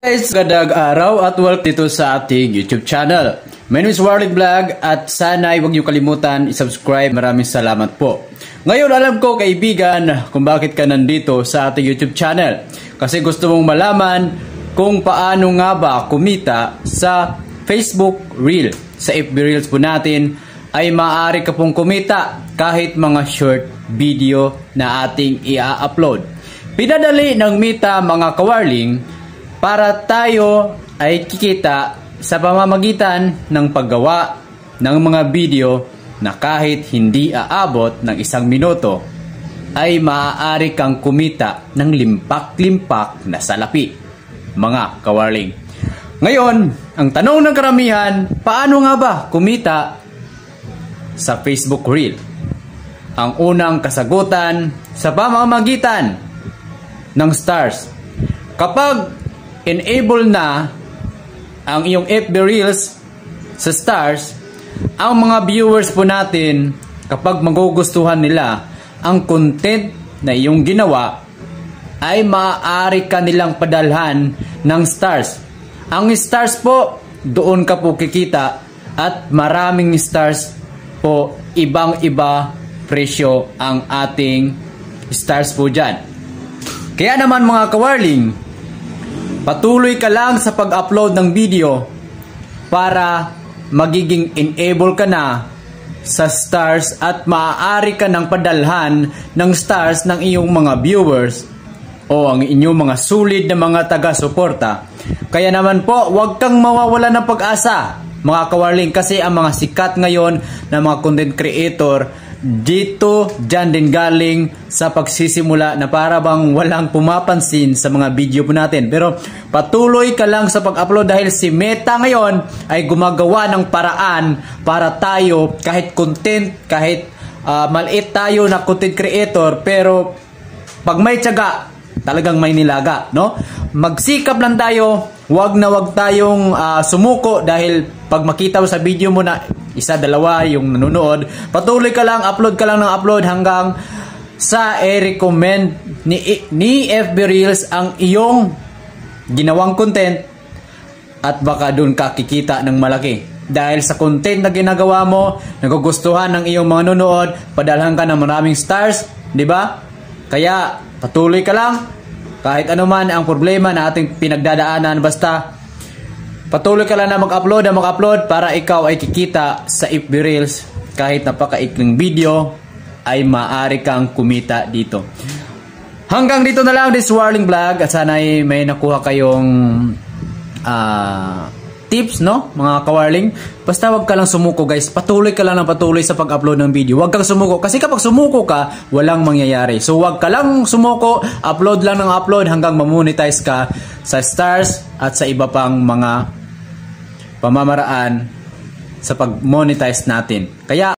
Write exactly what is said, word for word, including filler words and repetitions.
Guys, gadag araw at welcome dito sa ating YouTube channel. My name is Warlick Vlog at sana ay huwag niyo kalimutan i-subscribe. Maraming salamat po. Ngayon alam ko kaibigan kung bakit ka nandito sa ating YouTube channel. Kasi gusto mong malaman kung paano nga ba kumita sa Facebook Reel. Sa F B Reels po natin ay maaari ka pong kumita kahit mga short video na ating i-upload. Pinadali ng Meta mga kawarling para tayo ay kikita sa pamamagitan ng paggawa ng mga video na kahit hindi aabot ng isang minuto ay maaari kang kumita ng limpak-limpak na salapi, mga kawarling. Ngayon, ang tanong ng karamihan, paano nga ba kumita sa Facebook Reel? Ang unang kasagutan, sa pamamagitan ng stars. Kapag enable na ang iyong F B Reels sa stars, ang mga viewers po natin, kapag magugustuhan nila ang content na iyong ginawa, ay maaari ka nilang padalhan ng stars. Ang stars po, doon ka po kikita at maraming stars po, ibang iba presyo ang ating stars po dyan. Kaya naman mga kawarling, patuloy ka lang sa pag-upload ng video para magiging enable ka na sa stars at maaari ka ng padalhan ng stars ng iyong mga viewers o ang inyong mga sulit na mga taga-suporta. Kaya naman po, huwag kang mawawala ng pag-asa mga kawarling, kasi ang mga sikat ngayon na mga content creator dito dyan din galing sa pagsisimula na para bang walang pumapansin sa mga video po natin. Pero patuloy ka lang sa pag-upload dahil si Meta ngayon ay gumagawa ng paraan para tayo kahit content, kahit uh, maliit tayo na content creator, pero pag may tiyaga talagang may nilaga, no? Magsikap lang tayo, wag na wag tayong uh, sumuko dahil pag makita mo sa video mo na isa, dalawa yung nanonood, patuloy ka lang, upload ka lang ng upload hanggang sa i-recommend ni, ni F B Reels ang iyong ginawang content at baka dun ka kikita ng malaki. Dahil sa content na ginagawa mo, nagugustuhan ng iyong mga nanonood, padalhan ka ng maraming stars, di ba? Kaya patuloy ka lang, kahit anuman ang problema na ating pinagdadaanan, basta patuloy ka lang na mag-upload na mag-upload para ikaw ay kikita sa F B Reels. Kahit napakaikling video ay maaari kang kumita dito. Hanggang dito na lang, this Warlick Vlog, at sana ay may nakuha kayong uh, tips, no mga kawarling. Basta wag ka lang sumuko guys, patuloy ka lang ng patuloy sa pag-upload ng video. Wag kang sumuko, kasi kapag sumuko ka, walang mangyayari. So wag ka lang sumuko, upload lang ng upload hanggang mamonetize ka sa stars at sa iba pang mga pamamaraan sa pag-monetize natin. Kaya